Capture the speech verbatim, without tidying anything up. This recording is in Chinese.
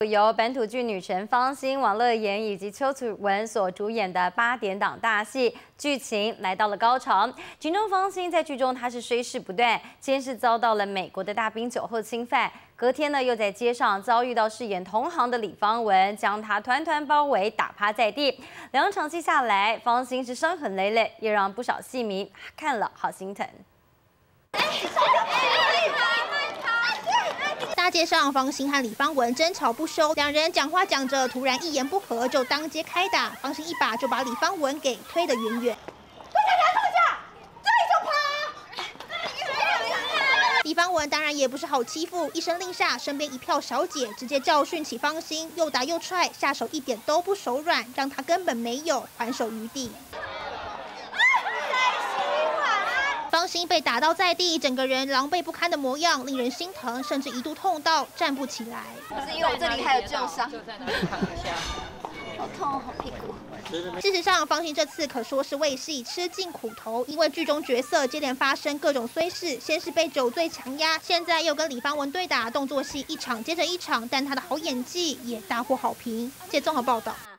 由本土剧女神方欣、王乐妍以及邱楚文所主演的八点档大戏，剧情来到了高潮。其中方欣在剧中她是虽事不断，先是遭到了美国的大兵酒后侵犯，隔天呢又在街上遭遇到饰演同行的李芳文，将她团团包围，打趴在地。两场戏下来，方欣是伤痕累累，也让不少戏迷看了好心疼。 大街上，方欣和李芳文争吵不休，两人讲话讲着，突然一言不合就当街开打。方欣一把就把李芳文给推得远远。李芳文当然也不是好欺负，一声令下，身边一票小姐直接教训起方欣，又打又踹，下手一点都不手软，让她根本没有还手余地。 方欣被打到在地，整个人狼狈不堪的模样，令人心疼，甚至一度痛到站不起来。 是因为我这里还有旧伤，就在那里躺一下，好痛，好屁股。 事实上，方欣这次可说是为戏吃尽苦头，因为剧中角色接连发生各种衰事，先是被酒醉强压，现在又跟李芳文对打，动作戏一场接着一场，但他的好演技也大获好评。借综合报道。